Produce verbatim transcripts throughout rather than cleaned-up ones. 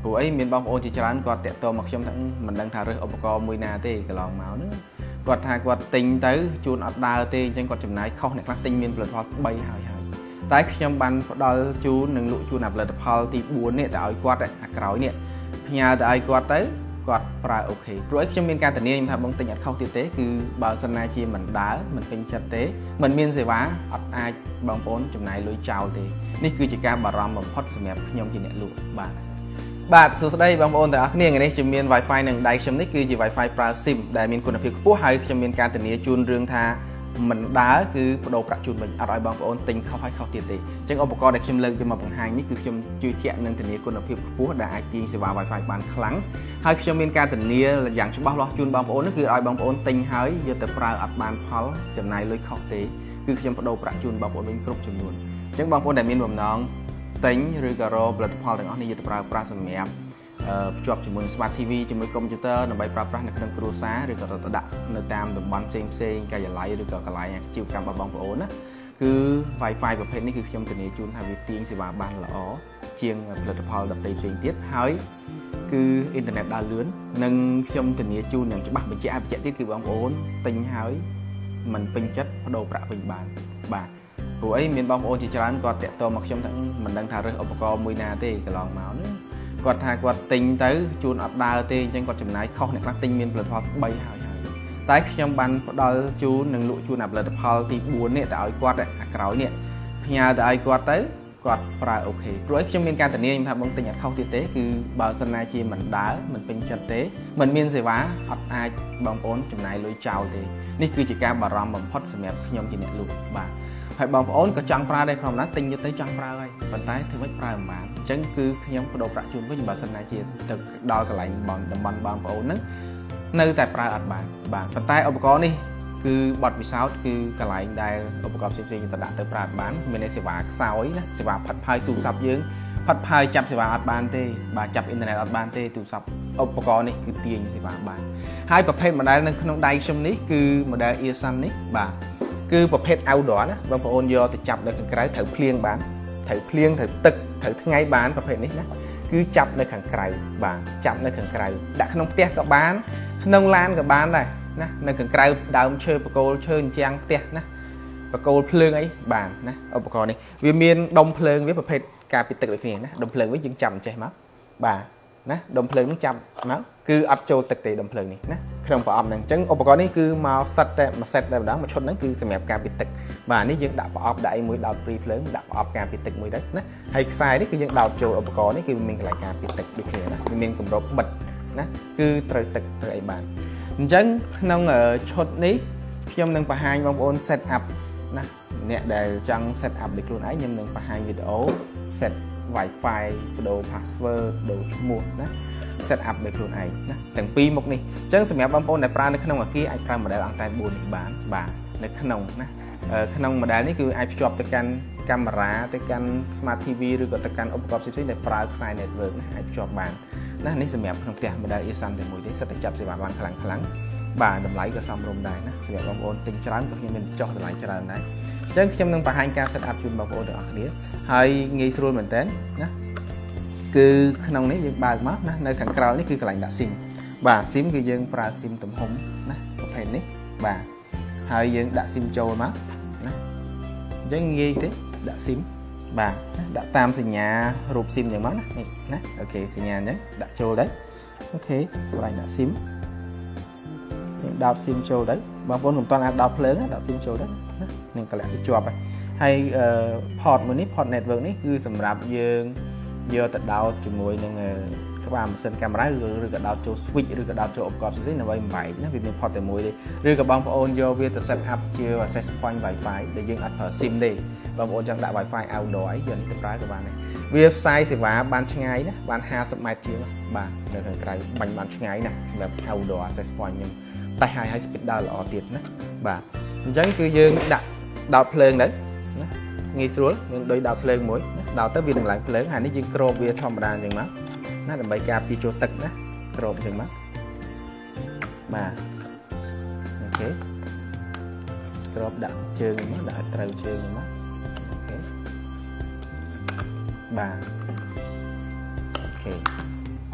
ព្រោះអីមានបងប្អូនជាច្រើនគាត់តាក់ទងមកខ្ញុំថាមិនដឹងថារើសឧបករណ៍មួយណាទេកន្លងមកហ្នឹងគាត់ថាគាត់ទិញទៅជួនអត់ដើរទេអញ្ចឹងគាត់ចំណាយខុសអ្នកខ្លះទិញមានផលិតផលបីហើយហើយតែខ្ញុំបានផ្ដល់ជូននិងលក់ជូនផលិតផលទីបួននេះទៅឲ្យគាត់អាក្រោយនេះផ្ញើទៅឲ្យគាត់ទៅគាត់ប្រើអូខេព្រោះខ្ញុំមានការធានាខ្ញុំថាបងទិញអត់ខុសទៀតទេគឺបើសិនណាជាមិនដើរមិនពេញចិត្តទេមិនមានសេវាអត់អាចបងប្អូនចំណាយលុយចោលទេនេះគឺជាការបារម្ភបំផុតសម្រាប់ខ្ញុំជាអ្នកលក់បាទបាទសួស្តីបងប្អូនទាំងអស់គ្នាថ្ងៃនេះខ្ញុំមាន Wi-Fi នឹងដៃខ្ញុំនេះគឺជា Wi-Fi ប្រើ SIM ដែលមានគុណភាពខ្ពស់ហើយខ្ញុំមានការធានាជូនរឿងថាមិនដើរគឺបដូរប្រាក់ជូនវិញអត់ឲ្យបងប្អូនទិញខុសហើយខុសទៀតទេអញ្ចឹងឧបករណ៍ដែលខ្ញុំលើកយកមកបង្ហាញនេះគឺខ្ញុំជឿជាក់នឹងធានាគុណភាពខ្ពស់ដែលអាចទាញសេវា Wi-Fi បានខ្លាំងហើយខ្ញុំមានការធានាយ៉ាងច្បាស់លាស់ជូនបងប្អូននោះគឺឲ្យបងប្អូនទិញហើយយកទៅប្រើអត់បានផលចំណាយលុយខុសទេគឺខ្ញុំបដូរប្រាក់ជូនបងប្អូនវិញគ្រប់ចំនួនអញ្ចឹងបងប្អូនដែលមានបំណងទិញឬក៏រកផលិតផលទាំងអស់នេះយកទៅប្រើប្រាស់សម្រាប់ភ្ជាប់ជាមួយនឹង Smart ធី វី ជាមួយកុំព្យូទ័រដើម្បីប្រើប្រាស់នៅក្នុងគ្រួសារឬក៏ទៅដាក់នៅតាមតំបន់ផ្សេងផ្សេងការិយាល័យឬក៏កន្លែងអាជីវកម្មរបស់បងប្អូនណាគឺ Wi-Fi ប្រភេទនេះគឺខ្ញុំធានាជូនថាវាទាញសេវាបានល្អជាងផលិតផលដទៃផ្សេងទៀតហើយគឺអ៊ីនធឺណិតដើរលឿននិងខ្ញុំធានាជូនយ៉ាងច្បាស់បញ្ជាក់បញ្ជាក់ទៀតគឺបងប្អូនទិញហើយមិនពេញចិត្តបដូរប្រាក់វិញបានបាទព្រោះអីមានបងប្អូនជាច្រើនគាត់តាក់ទងមកខ្ញុំថាមិនដឹងថារើសឧបករណ៍មួយណាទេកន្លងមកហ្នឹងគាត់ថាគាត់ទិញទៅជួនអត់ដើរទេអញ្ចឹងគាត់ចំណាយខុសអ្នកខ្លះទិញមានផលិតផលបីហើយហើយតែខ្ញុំបានផ្ដល់ជូននិងលក់ជូនផលិតផលទីបួននេះទៅឲ្យគាត់អាក្រោយនេះផ្ញើទៅឲ្យគាត់ទៅគាត់ប្រើអូខេព្រោះខ្ញុំមានការធានាខ្ញុំថាបងទិញអត់ខុសទៀតទេគឺបើសិនណាជាមិនដើរមិនពេញចិត្តទេមិនមានសេវាអត់អាចបងប្អូនចំណាយលុយចោលទេនេះគឺជាការបារម្ភបំផុតសម្រាប់ខ្ញុំជាអ្នកលក់បាទហើយបងប្អូនក៏ចង់ប្រើដែរផងណាទិញយកទៅចង់ប្រើហើយប៉ុន្តែធ្វើម៉េចប្រើមិនបានអញ្ចឹងគឺខ្ញុំបដូរប្រាក់ជូនវិញបើសិនណាជាទៅដល់កន្លែងតំបន់បងប្អូនហ្នឹងនៅតែប្រើអត់បានបាទប៉ុន្តែឧបករណ៍នេះគឺបទពិសោធន៍គឺកន្លែងដែលឧបករណ៍ផ្សេងៗទៅដាក់ទៅប្រើបានមានសេវាខ្សោយណាសេវាផាត់ផាយទូរស័ព្ទយើងផាត់ផាយចាប់សេវាអត់បានទេបាទចាប់អ៊ីនធឺណិតអត់បានទេទូរស័ព្ទឧបករណ៍នេះគឺទាញសេវាបានហើយប្រភេទ model នៅក្នុងដៃខ្ញុំនេះគឺ model Earsun នេះបាទគឺប្រភេទ outdoor ណាបងប្អូនយកទៅចាប់នៅខាងក្រៅត្រូវភ្លៀងបានត្រូវភ្លៀងត្រូវទឹកត្រូវថ្ងៃបានប្រភេទនេះណាគឺចាប់នៅខាងក្រៅបាទចាប់នៅខាងក្រៅដាក់ក្នុងផ្ទះក៏បានក្នុងឡានក៏បានដែរណានៅខាងក្រៅដើមឈើបកគោលឈើអញ្ចាំងផ្ទះណាបកគោលភ្លើងអីបានណាឧបករណ៍នេះវាមានដុំភ្លើងវាប្រភេទការពីទឹកដូចគ្នាណាដុំភ្លើងវាយើងចាប់អញ្ចេះមកបាទណាដុំភ្លើងនឹងចាប់មកគឺអត់ចូលទឹកទេដុំភ្លើងនេះណាក្នុងប្រអប់ហ្នឹងអញ្ចឹងឧបករណ៍នេះគឺមកសិតតែមួយសេតតែម្ដងមួយឈុតហ្នឹងគឺសម្រាប់ការពីទឹកបាទនេះយើងដាក់ប្រអប់ដាក់អីមួយដោតព្រីភ្លើងដាក់ប្រអប់ការពីទឹកមួយទៅណាហើយខ្សែនេះគឺយើងដោតចូលឧបករណ៍នេះគឺមានកន្លែងការពីទឹកដូចគ្នាណាវាមានគម្របបិទណាគឺត្រូវទឹកត្រូវអីបានអញ្ចឹងក្នុងឈុតនេះខ្ញុំនឹងបង្ហាញបងប្អូន set up ណាអ្នកដែលចង់ set up ដោយខ្លួនឯងខ្ញុំនឹងបង្ហាញវីដេអូ set Wi-Fi បដូរ password បដូរឈ្មោះណា set up ដោយខ្លួនឯងណាទាំងពីរមុខនេះអញ្ចឹងសម្រាប់បងប្អូនដែលប្រើនៅក្នុងអគារអាចប្រើ model អង្តែនបួននេះបានបាទនៅក្នុងណាក្នុង model នេះគឺអាចភ្ជាប់ទៅកាន់កាមេរ៉ាទៅកាន់ Smart ធី វី ឬក៏ទៅកាន់ឧបករណ៍ផ្សេងៗដែលប្រើខ្សែ network ណាអាចភ្ជាប់បានណានេះសម្រាប់ក្នុងផ្ទះ model Earsun តែមួយទេសិតតែចាប់សេវាបានខ្លាំងខ្លាំងបាទតម្លៃក៏សមរម្យដែរណាសម្រាប់បងប្អូនទិញច្រើនក៏ខ្ញុំមានចុះតម្លៃច្រើនដែរអញ្ចឹងខ្ញុំនឹងបង្ហាញការ set up ជូនបងប្អូនទាំងអស់គ្នាហើយងាយស្រួលមែនតើណាគឺក្នុងនេះយើងបើកមកណានៅខាងក្រោយនេះគឺកន្លែងដាក់ SIM បាទ SIM គឺយើងប្រើ SIM ទំហំណាប្រភេទនេះបាទហើយយើងដាក់ SIM ចូលមកណាអញ្ចឹងងាយទេដាក់ SIM បាទដាក់តាមសញ្ញារូប SIM អញ្ចឹងមកណានេះណាអូខេសញ្ញាអញ្ចឹងដាក់ចូលទៅអូខេកន្លែងដាក់ SIM យើងដោត SIM ចូលទៅបងប្អូនមិនទាន់អាចដោតភ្លើងដោត SIM ចូលទៅណានឹងកន្លែងវាជាប់ហើយ port មួយនេះ port network នេះគឺសម្រាប់យើងយកទៅដោតជាមួយនឹងក្បាលម៉ាស៊ីនកាមេរ៉ាឬក៏ដោតចូល switch ឬក៏ដោតចូលឧបករណ៍ផ្សេងៗដើម្បីបំបែកណាវាមាន port តែមួយទេឬក៏បងប្អូនយកវាទៅ set up ជា access point Wi-Fi ដែលយើងអត់ប្រើ SIM ទេបងប្អូនចង់ដាក់ Wi-Fi outdoor អីយកនេះទៅប្រើក៏បានដែរវាផ្សាយសេវាបានឆ្ងាយណាបានห้าสิบម៉ែត្រជាងបាទនៅខាងក្រៅបាញ់បានឆ្ងាយណាសម្រាប់ outdoor access point ខ្ញុំតែហើយហើយ speed ដើរល្អទៀតណាបាទអញ្ចឹងគឺយើងដាក់ដោតភ្លើងទៅណាងាយស្រួលយើងដូចដោតភ្លើងមួយណាដោតទៅវានឹងឡើងភ្លើងហើយនេះយើងគ្របវាធម្មតាអញ្ចឹងមកណាដើម្បីការពារចូលទឹកណាគ្របអញ្ចឹងមកបាទអូខេគ្របដាក់ជើងមកដាក់ឲ្យត្រូវជើងមកអូខេបាទអូខេ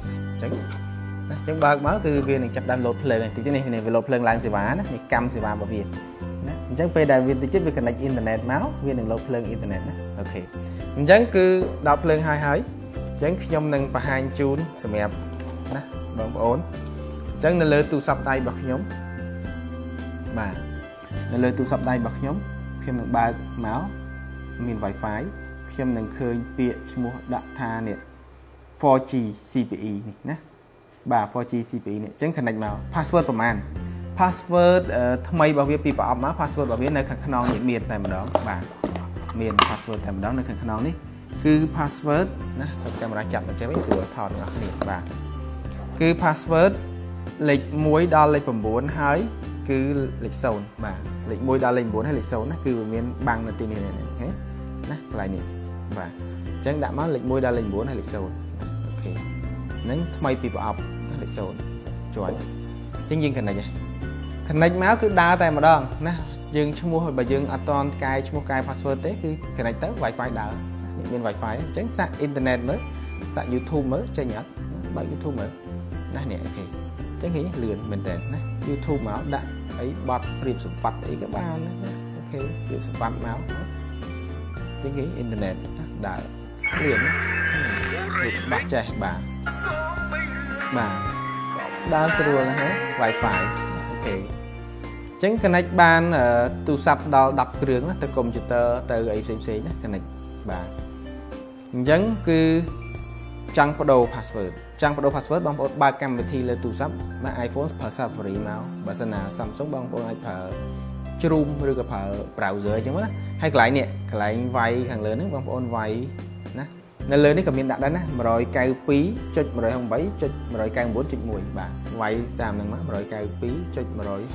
tránh tránh ba máu từ viên này chập download play này thì cái này này về load play lại sẽ vá này cam sẽ vá vào viên tránh p đại viên thì chết về connect internet máu viên đừng load play internet ok tránh cứ đọc play hai hơi tránh nhom nâng và hai chun sầm ép nè bằng ổn tránh nó lơ tu sập tay bật nhóm bà nó lơ tu sập tay bật nhóm khi mà ba máu miền wifi khi mà khơi bịa mua đạn tha nè four G C P E này nè bà four G C P E này tránh connect máu passwordประมาณ password ทำไมbảo việc bị bảo má password bảo việcในขนองเนี่ยmiền tại mà đó bà miền password tại mà đóในขนองនេះគឺ password ណាសកម្មការចាប់មកចេះវិញស្រួលថតអ្នកគ្នាបាទគឺ password លេខoneដល់លេខnineហើយគឺលេខzeroបាទលេខoneដល់លេខnineហើយលេខzeroណាគឺវាមានបាំងនៅទីនេះណាអូខេណាកន្លែងនេះបាទអញ្ចឹងដាក់មកលេខoneដល់លេខnineហើយលេខzeroអូខេហ្នឹងថ្មីពីប្រអប់លេខzeroជួយអញ្ចឹងយើង connect ហ៎ connect មកគឺដើរតែម្ដងណាយើងឈ្មោះបើយើងអត់តនកែឈ្មោះកែ password ទេគឺ connect ទៅ wifi ដើរមាន wifi អញ្ចឹងសាក internet មើលសាក YouTube មើលចេញអត់បើក YouTube មើលណានេះអូខេអញ្ចឹងគេលឿនមែនតើណា YouTube មកដាក់អីបត់ព្រៀបសម្បត្តិអីក៏បានណាអូខេព្រៀបសម្បត្តិមកអញ្ចឹងគេ internet ដើរលឿនបាក់ចេះបាទបាទដើរស្រួលណាស់ wifi អូខេអញ្ចឹង connect បានទូរស័ព្ទដល់tenគ្រឿងទៅ computer ទៅអីផ្សេងៗណា connect បាទអញ្ចឹងគឺចង់បដូរ password ចង់បដូរ password បងប្អូនបើកកម្មវិធីលើទូរស័ព្ទណា iPhone ប្រើ Safari មកបើសិនណា Samsung បងប្អូនអាចប្រើ Chrome ឬក៏ប្រើ browser អញ្ចឹងណាហើយកន្លែងនេះកន្លែងវាយខាងលើហ្នឹងបងប្អូនវាយណានៅលើនេះក៏មានដាក់ដែរណាone ninety-two.one hundred eighty-eight.one ninety-nine.1 បាទវាយតាមហ្នឹងមកone ninety-two.one hundred eighty-eight.one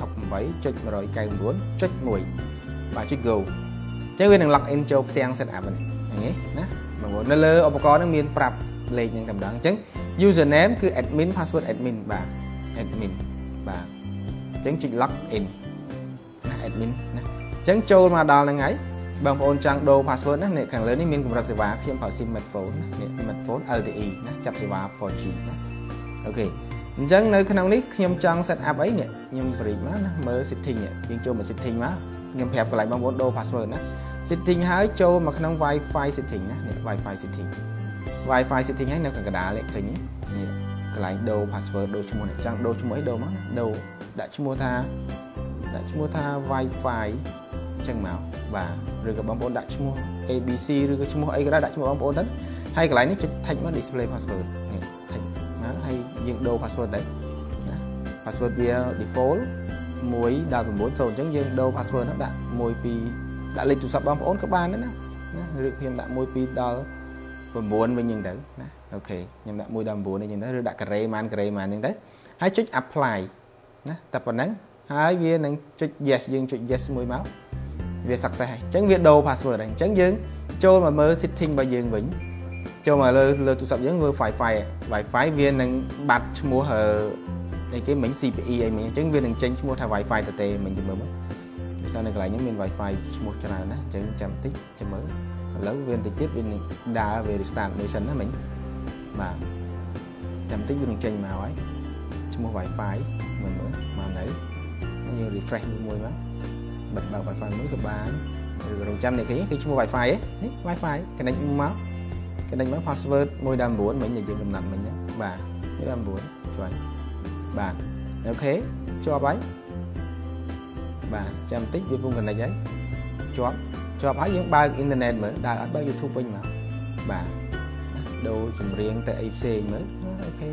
ninety-nine.1 បាទចុច go អញ្ចឹងវានឹង log in ចូលផ្ទាំង setup នេះហ្នឹងណាបងប្អូននៅលើឧបករណ៍ហ្នឹងមានប្រាប់លេខហ្នឹងតែម្ដងអញ្ចឹង username គឺ admin password admin បាទ admin បាទអញ្ចឹងចុច log in ណា admin ណាអញ្ចឹងចូលមកដល់ហ្នឹងហើយបងប្អូនចង់ដូរ password ណានេះខាងលើនេះមានកម្រិតសេវាខ្ញុំប្រើ sim smartphone ណានេះ smartphone L T E ណាចាប់សេវា four G ណាអូខេអញ្ចឹងនៅក្នុងនេះខ្ញុំចង់ set up អីនេះខ្ញុំប្រីកមកណាមើល setting នេះយើងចូលមក setting មកខ្ញុំប្រាប់កន្លែងបងប្អូនដូរ password ណា setting ហើយចូលមកក្នុង wifi setting ណានេះ wifi setting wifi setting ហើយនៅខាងកណ្ដាលនេះឃើញនេះកន្លែងដូរ password ដូរឈ្មោះនេះចង់ដូរឈ្មោះអីដូរមកណាដូរដាក់ឈ្មោះថាដាក់ឈ្មោះថា wifi អញ្ចឹងមកបាទឬក៏បងប្អូនដាក់ឈ្មោះ A B C ឬក៏ឈ្មោះអីក៏ได้ដាក់ឈ្មោះបងប្អូនទៅហើយកន្លែងនេះចុច text មក display password នេះ text មកហើយយើងដូរ password ដែរណា password វា default oneដល់nine zeroអញ្ចឹងយើងដូរ password នោះដាក់one twoដាក់លេខទូរស័ព្ទបងប្អូនក៏បានដែរណាណាឬខ្ញុំដាក់one twoដល់nineវិញអញ្ចឹងទៅណាអូខេខ្ញុំដាក់oneដល់nineអញ្ចឹងទៅឬដាក់ការ៉េម៉ានការ៉េម៉ានអញ្ចឹងទៅហើយចុច apply ណាតែប៉ុណ្ណឹងហើយវានឹងចុច yes យើងចុច yes មួយមកវា success ហើយអញ្ចឹងវាដូរ password ហើយអញ្ចឹងយើងចូលមកមើល setting របស់យើងវិញចូលមកលើលើទូរស័ព្ទយើងមើល wifi wifi វានឹងបាត់ឈ្មោះអីគេមិញ C P E អីមិញអញ្ចឹងវានឹងចេញឈ្មោះថា wifi ទៅទេមិញទៅមើលមើលភាសានៅកន្លែងនេះមាន wifi ឈ្មោះច្រើនណាស់អញ្ចឹងចាំតិចចាំមើលឥឡូវវាបន្តិចទៀតវានឹងដើរវា restart មួយសិនណាមិញបាទចាំតិចវានឹងចេញមកហើយឈ្មោះ wifi មើលមើលមកនៅយើង refresh មួយមកបិទបើក wifi មួយក៏បានឬរងចាំនេះគឺឈ្មោះ wifi នេះ wifi connect មក connect មក password oneដល់nineមិញដែលយើងកំណត់មិញហ្នឹងបាទoneដល់nineជួយបាទអូខេជាប់ហើយបាទចាំបន្តិចវាពុំ connect ហើយជាប់ជាប់ហើយយើងបើក internet មើលដើរអត់បើក YouTube វិញមកបាទដូរចម្រៀងទៅអីផ្សេងមើលអូខេ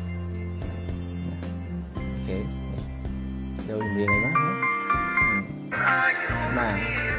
អូខេដូរចម្រៀងអីមកបាទ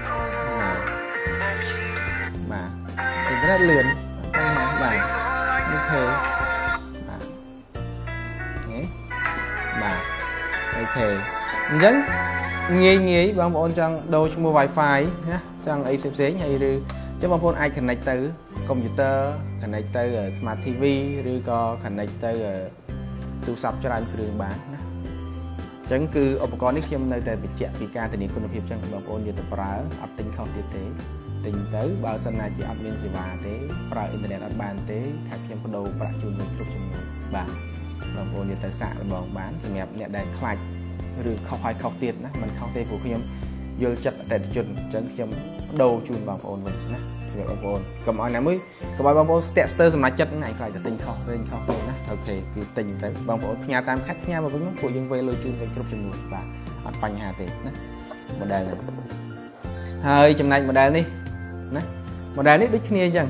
បាទបាទinternet លឿនបាទអូខេបាទនេះបាទអូខេអញ្ចឹងងាយងាយបងប្អូនចង់ដូរឈ្មោះ wifi ណាចង់អីផ្សេងៗហើយឬចឹងបងប្អូនអាច connect ទៅ computer connect ទៅ smart T V ឬក៏ connect ទៅទូរស័ព្ទច្រើនគ្រឿងបានណាអញ្ចឹងគឺឧបករណ៍នេះខ្ញុំនៅតែបញ្ជាក់ពីការធានាគុណភាពចឹងបងប្អូនយកទៅប្រើអត់ទិញខុសទៀតទេទិញទៅបើសិនណាជាអត់មានសេវាទេប្រើអ៊ីនធឺណិតអត់បានទេខាត់ខ្ញុំបដូរប្រាក់ជូនវិញគ្រប់ចំនួនបាទ bong bồn như tới xạ là bong bán sẽ đẹp nhẹ đầy khai rồi không phải không tiền đó mình không tiền của khi em vô chất tại chuẩn chân khi em đầu chun bong bồn mình nè sẽ bong bồn cầm ai nắm mới cầm ai bong bồn tester mà chất này lại là tình không tình không tiền nè ok thì tình tới bong bồn nhà tam khách nhà mà với những phụ dân về lôi chun về group chun một và ở bánh hà tiền nè một đây này hơi chừng này một đây đi nè một đây đi kia chẳng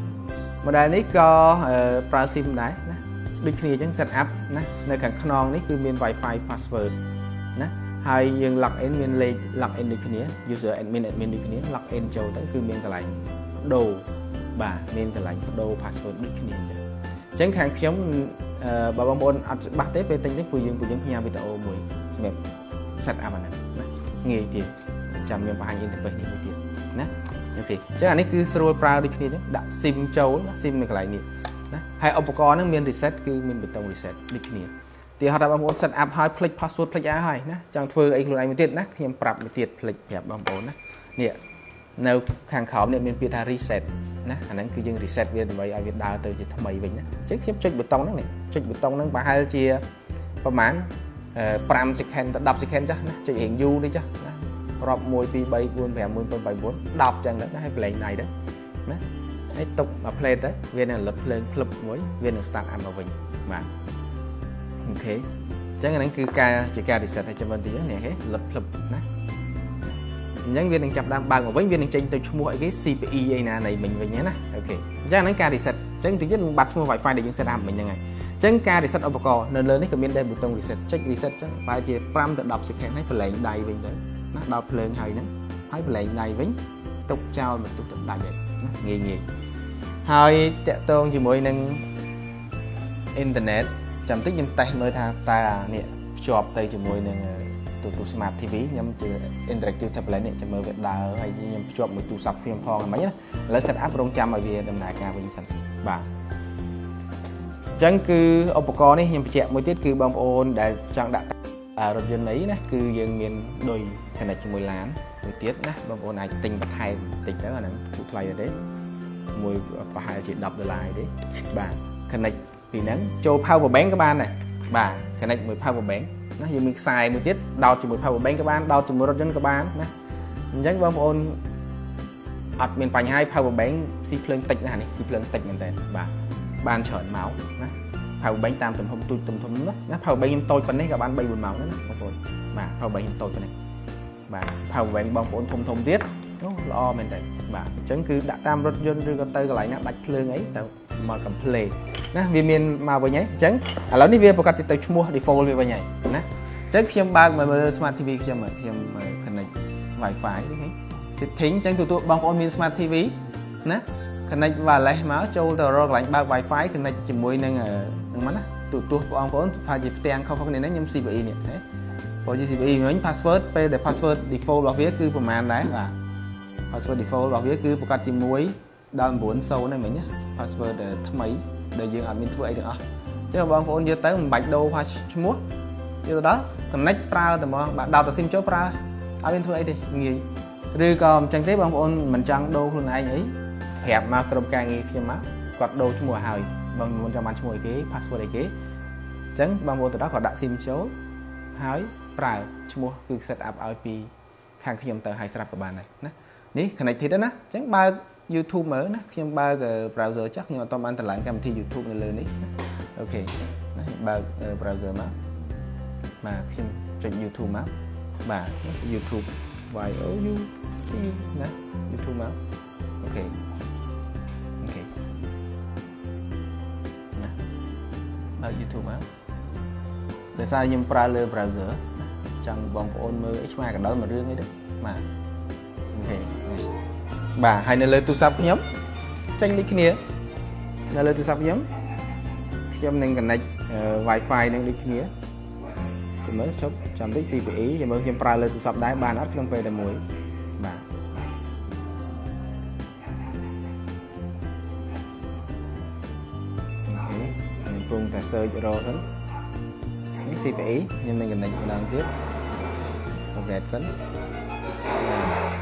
một đây ní có pro sim đấy đôi khi chẳng set up nè nơi càng non níคือ miền wifi password nè hay dừng log in miền lệ log in được kia user admin admin được kia log in châu tớiคือ miền cái lạnh đồ bà miền cái lạnh đồ password được kia chẳng hàng giống bà bông bồn bắt tới về tính đến phụ dương phụ dương nhà về tàu mùi mềm set up này nghề tiền chăm miền bài interface này tiền nè ok chứ anh ấy cứ scroll pro đi kia chứ đã sim châu sim này cái lạnh hayอุปกรณ์นั้นมี reset คือมีเป็นตรง reset ดิคเนียที่เขาทำบางคน set up ให้ click password click อะไรนะจังเพื่อไอ้คนไหนมาติดนะยังปรับมาติด click แบบบางคนนะเนี่ยแนวข้างเขาเนี่ยมีเพียงแต่ reset นะอันนั้นคือยัง reset เวียนไปไอ้เวียนดาวตัวจะทำไมวิ่งนะเช็คจุดบุตรนั้นเนี่ยจุดบุตรนั้นไปให้เชียประมาณปรามสิบแคนดับสิบแคนจ้ะนะจุดเห็นยูนี่จ้ะรอบมวยปีใบบุญแผ่มือเป็นใบบุญดับจังนั้นให้เพลงไหนđóนะให้ตกมาเพลย์ได้เวียนหลับเพลงคลุบไว้เวียนสตาร์ทอัพมาวิ่งมาโอเคจังนั้นคือการจัดการรีเซ็ตให้จำเป็นที่เนี่ยเฮ้หลับคลุบนะยังเวียนจับดามบางมาวิ่งเวียนจังตัวชั่วโมงไอ้ ซี พี อี ไอ้น่ะในmình vậy nhéนะโอเคจังนั้นการรีเซ็ตจังถึงจะบัตรชั่วโมง Wi-Fi เดี๋ยวยังเซตอัพมันยังไงจังการรีเซ็ตอุปกรณ์เนินเลยนี่ก็มีได้บุตรรีเซ็ตเช็ครีเซ็ตจังไปเจี๋ยปรามแต่ดับสิแค่ให้เพลงใดวิ่งเลยนะดับเพลงให้นั้นให้เพลงใดวิ่งตกเจ้ามันตกตัดได้เลยเงี้ยเงี้ยហើយតកតងជាមួយនឹងអ៊ីនធឺណិតចាំតិចខ្ញុំតេស្តមើលថាតើនេះភ្ជាប់ទៅជាមួយនឹងទូទូ Smart ที วี ខ្ញុំជា Interactive Tablet នេះចាំមើលវាដើរហើយខ្ញុំភ្ជាប់មួយទូរស័ព្ទខ្ញុំផងហ្មងណាឥឡូវ set up រងចាំឲ្យវាដំណើរការវិញសិនបាទអញ្ចឹងគឺឧបករណ៍នេះខ្ញុំបញ្ជាក់មួយទៀតគឺបងប្អូនដែលចង់ដាក់រថយន្តនេះណាគឺយើងមានដូច connect ជាមួយ LAN មួយទៀតណាបងប្អូនអាចទិញបន្ថែមបន្តិចទៅអាហ្នឹងទូថ្លៃទេមួយប្រហែលជាដប់ដុល្លារទេបាទ connect ពីហ្នឹងចូល power bank ក៏បានដែរបាទ connect មួយ power bank ណាយើងមានខ្សែមួយទៀតដោតជាមួយ power bank ក៏បានដោតជាមួយរថយន្តក៏បានណាអញ្ចឹងបងប្អូនអត់មានបញ្ហា power bank ស៊ីភ្លើងតិចណាស់នេះស៊ីភ្លើងតិចមែនតើបាទបានច្រើនម៉ោងណា power bank តាមទំហំទូចទំហំណា power bank ខ្ញុំតូចប៉ុណ្នេះក៏បាន ba bốnម៉ោងដែរណាបងប្អូនបាទ power bank ខ្ញុំតូចប៉ុណ្នេះបាទ power bank បងប្អូនធំធំទៀតល្អមែនតើបាទអញ្ចឹងគឺដាក់តាមរថយន្តឬក៏ទៅកន្លែងណាដាច់ភ្លើងអីទៅមកកំ play ណាវាមានមកវិញហើយអញ្ចឹងឥឡូវនេះវាប្រកាសទៅឈ្មោះ default វាវិញហើយណាអញ្ចឹងខ្ញុំបើកមើល Smart ที វី ខ្ញុំខ្ញុំ connect Wi-Fi នេះ setting អញ្ចឹងទូបងប្អូនមាន Smart ที វី ណា connect wireless មកចូលទៅរកកន្លែងបើក Wi-Fi connect ជាមួយនឹងហ្នឹងមកណាទូទូបងប្អូនថាជាផ្ទាំងខុសៗគ្នានេះខ្ញុំ ซี พี อี នេះណាព្រោះជា ซี พี อี វិញ password ពេលដែល password default របស់វាគឺប្រហែលដែរបាទ password default របស់វាគឺប្រកាសជាមួយដល់ nine zero ហ្នឹងមិញណា password ថ្មីដែលយើងអត់មានធ្វើអីទាំងអស់អញ្ចឹងបងប្អូនយកទៅមិនបាច់ដូរឈ្មោះយកទៅដល់ connect ប្រើតែហ្មងបាទដោតទៅ sim ចូលប្រើអត់មានធ្វើអីទេងាយឬក៏អញ្ចឹងទេបងប្អូនមិនចង់ដូរខ្លួនឯងអីប្រាប់មកក្រុមការងារខ្ញុំមកគាត់ដូរឈ្មោះឲ្យបងប្អូនចង់បានឈ្មោះអីគេ password អីគេអញ្ចឹងបងប្អូនទៅដល់គាត់ដាក់ sim ចូលហើយប្រើឈ្មោះគឺ set up ឲ្យពីខាងខ្ញុំទៅឲ្យស្រាប់ក៏បានដែរណានេះ connected ណាអញ្ចឹងបើក YouTube មើលណាខ្ញុំបើក browser ចាស់ខ្ញុំអត់តបានតម្លើងកម្មវិធី YouTube នៅលើនេះអូខេណាបើក browser មកបាទខ្ញុំចុច YouTube មកបាទ YouTube Y O U T U ណា YouTube មកអូខេអូខេណាបើក YouTube មកដោយសារខ្ញុំប្រើលើ browser ចង់បងប្អូនមើលអីឆ្មាកណ្ដោមួយរឿងអីទៅបាទអូខេបាទហើយនៅលើទូរស័ព្ទខ្ញុំចេញដូចគ្នានៅលើទូរស័ព្ទខ្ញុំខ្ញុំនឹង connect Wi-Fi នឹងដូចគ្នាចាំមើលជប់ចាំតិច ซี พี อี ចាំមើលខ្ញុំប្រើលើទូរស័ព្ទដែរបានអត់ក្នុងពេលតែមួយបាទអូខេខ្ញុំកំពុងតែ search រកសិននេះ ซี พี อี ខ្ញុំនឹង connect ម្ដងទៀត forget សិន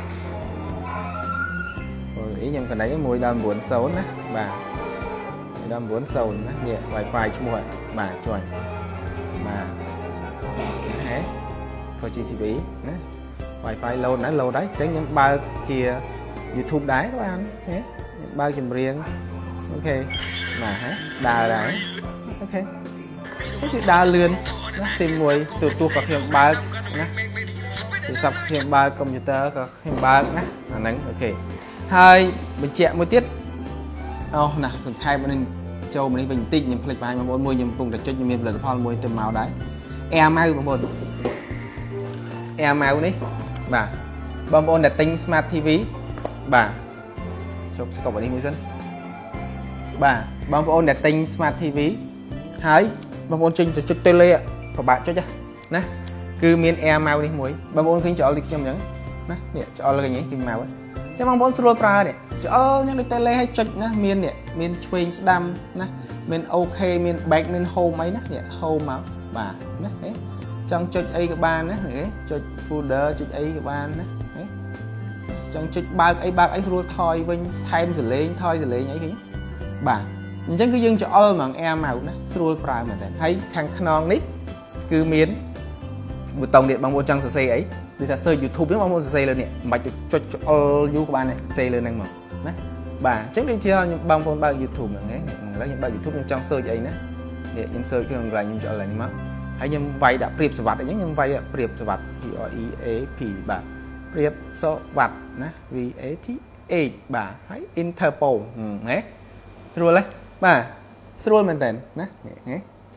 អូយខ្ញុំ connect មួយដល់ nine zero ណាបាទ đâm vốn sầu nè wifi chung rồi bà chuẩn mà hé for giê xê pê nè wifi lâu nãy lâu đấy tránh những ba chia YouTube đáy các bạn nhé ba chùm riêng ok mà hả đà đấy ok cái thì đà lươn nó xem mùi từ tu có thêm ba nè từ sắp thêm ba computer có thêm ba nè là nắng ok hai mình chạy một tiết oh nè thường khai mình châu mình bình tĩnh nhưng phải bài mà mỗi mùi nhưng vùng đặc trưng như miền lần phong mùi từ màu đấy em mau một em mau đi bà bom ôn đặt tinh smart ti vi bà chụp cậu đi mũi dân bà bom ôn đặt tinh smart ti vi hãy bom ôn trình từ chút tele của bạn cho chứ nè cứ miền em mau đi mũi bom ôn khi cho lịch trong những nè nè cho là cái gì khi màu ấy cho bom ôn sưu pra này cho những cái tele hay chụp nè miền nè miền twin đam nè miền ok miền back miền home mấy nè nè home máu bà nè đấy trong chụp ấy các bạn nè đấy chụp folder chụp ấy các bạn nè đấy trong chụp ba ấy ba ấy rồi thôi vinh thêm rồi lên thôi rồi lên ấy cái bà chẳng cứ dưng cho all mà em màu nè sưu pra mà thấy thằng non đấy cứ miền một tổng điện bằng một trang xe ấy đi ta search YouTube biết bằng một xe lên nè mạch cho cho all you các bạn này xe lên anh mà đấy bà chắc đi theo những bằng một bao YouTube này lấy những bao YouTube trong trang search ấy nè để những search cái là những chỗ là như mà hãy nhầm vay đã priệp vật đấy nhầm vay priệp vật thì ở e p bà priệp số vật nè v a t a bà hãy Interpol đấy rồi lấy bà rồi mình tên nè nhé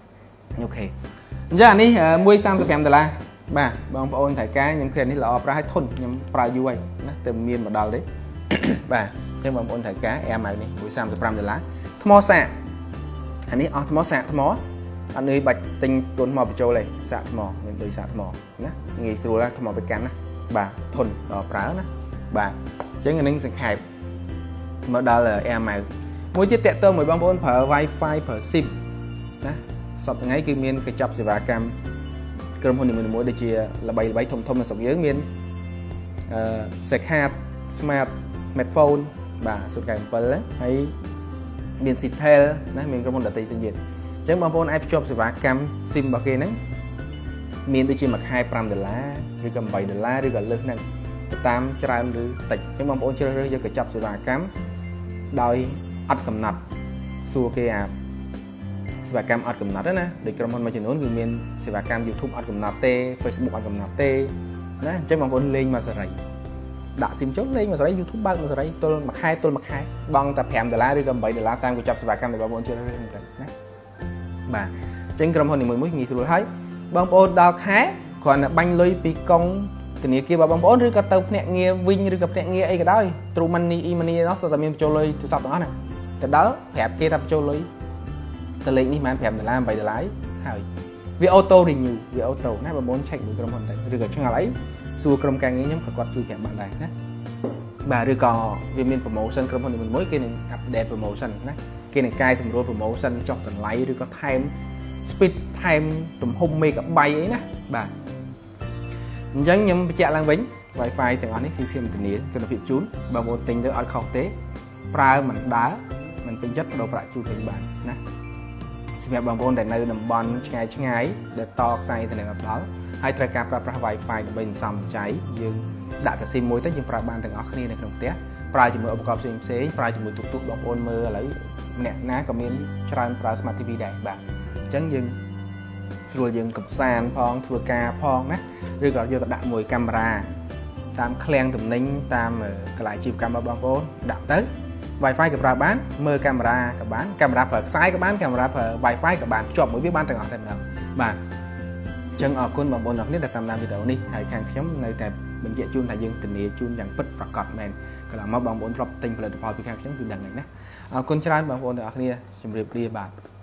ok giờ này mua sang từ kèm từ là bà bong ôn thải cá nhầm khenនេះល្អប្រាស់ឲ្យធន់ខ្ញុំប្រើយូរហើយណាតែមានមកដល់ទេបាទចឹងបងប្អូនថៃcá emហើយនេះមួយសាមសិបប្រាំដុល្លារថ្មសាកអានេះអស់ថ្មសាកថ្មអត់នឿយបាច់ទិញកូនថ្មបញ្ចូលទេសាកថ្មមានដូចសាកថ្មណាងាយស្រួលណាថ្មបេកាន់ណាបាទធន់ដល់ប្រើណាបាទចឹងអានឹងសង្ខេបមកដល់ em ហើយមួយទៀតតាក់ទងមួយបងប្អូនប្រើ Wi-Fi ប្រើ SIM ណាសប្តាហ៍ថ្ងៃគឺមានកញ្ចប់សេវាកម្មក្រុមហ៊ុននីមួយៗដូចជាល្បីល្បីធំធំនៅស្រុកយើងមានអឺ Sechat Smart Smartphone បាទសុទ្ធកែbảyហើយមាន Citel ណាមានក្រុមហ៊ុនដទៃទៀតអញ្ចឹងបងប្អូនអាចភ្ជាប់សេវាកម្ម SIM របស់គេហ្នឹងមានដូចជាមួយខែប្រាំដុល្លារឬក៏eightដុល្លារឬក៏លើសហ្នឹងទៅតាមច្រើនឬតិចអញ្ចឹងបងប្អូនជ្រើសរើសយកកញ្ចប់សេវាកម្មដោយអត់កំណត់សួរគេអាសេវាកម្មអត់កំណត់ណាដូចក្រុមហ៊ុនមួយចំនួនគឺមានសេវាកម្ម YouTube អត់កំណត់ទេ Facebook អត់កំណត់ទេណាអញ្ចឹងបងប្អូនលេងមកសេរីដាក់ SIM ចូលលេងមកសេរី YouTube បើកមកសេរីទល់មួយខែទល់មួយខែបង់តែfiveដុល្លារឬក៏eightដុល្លារតាមកញ្ចប់សេវាកម្មដែលបងប្អូនជ្រើសរើសទៅណាបាទអញ្ចឹងក្រុមហ៊ុននីមួយៗងាយស្រួលហើយបងប្អូនដល់ខែគ្រាន់តែបាញ់លុយពីកុងធនាគាររបស់បងប្អូនឬក៏ទៅភ្នាក់ងារវិញឬក៏ភ្នាក់ងារអីក៏ដោយ True Money E-Money នោះសុទ្ធតែមានបញ្ចូលលុយទូរស័ព្ទទាំងអស់ណាទៅដល់ប្រាប់គេថាបញ្ចូលលុយទៅលេខនេះបានfiveដុល្លារeightដុល្លារហើយវា auto renew វា auto ណាបងប្អូន check មួយក្រុមហ៊ុនទៅឬក៏ឆ្ងល់អីសួរក្រុមការងារខ្ញុំក៏គាត់ជួយប្រាប់បានដែរណាបាទឬក៏វាមាន promotion ក្រុមហ៊ុននីមួយៗគេនឹង update promotion ណាគេនឹងកែសម្រួល promotion ចុះតម្លៃឬក៏ថែម speed ថែមទំហំ megabyte អីណាបាទអញ្ចឹងខ្ញុំបញ្ជាក់ឡើងវិញ Wi-Fi ទាំងអស់នេះគឺខ្ញុំធានាគុណភាពជូនបងប្អូនទិញទៅអត់ខុសទេប្រើមិនដើរមិនពេញចិត្តបដូរប្រាក់ជូនវិញបានណាសម្រាប់បងប្អូនដែលនៅតំបន់ឆ្ងាយឆ្ងាយដែលតខ្សែទៅនឹងអត់ដល់ហើយត្រូវការប្រើប្រាស់ Wi-Fi ដើម្បីសន្សំចៃយើងដាក់តែ SIM មួយទៅយើងប្រើបានទាំងអស់គ្នានៅក្នុងផ្ទះប្រើជាមួយឧបករណ៍ផ្សេងផ្សេងប្រើជាមួយទូរទស្សន៍បងប្អូនមើលឥឡូវម្នាក់ណាក៏មានច្រើនប្រើ Smart ទី វី ដែរបាទអញ្ចឹងយើងស្រួលយើងកំសាន្តផងធ្វើការផងណាឬក៏យកទៅដាក់មួយកាមេរ៉ាតាមឃ្លាំងទំនិញតាមកន្លែងអាជីវកម្មរបស់បងប្អូនដាក់ទៅ Wi-Fi ក៏ប្រើបានមើលកាមេរ៉ាក៏បានកាមេរ៉ាប្រើខ្សែក៏បានកាមេរ៉ាប្រើ Wi-Fi ក៏បានភ្ជាប់មួយវាបានទាំងអស់តែម្ដងបាទអញ្ចឹងអរគុណបងប្អូនអ្នកនេះដែលតាមដានវីដេអូនេះហើយខាងខ្ញុំនៅតែបញ្ជាក់ជូនថាយើងធានាជូនយ៉ាងពិតប្រាកដមែនកន្លងមកបងប្អូនធ្លាប់ទិញផលិតផលពីខាងខ្ញុំគឺដឹងហើយណាអរគុណច្រើនបងប្អូនទាំងអស់គ្នាជម្រាបលាបាទ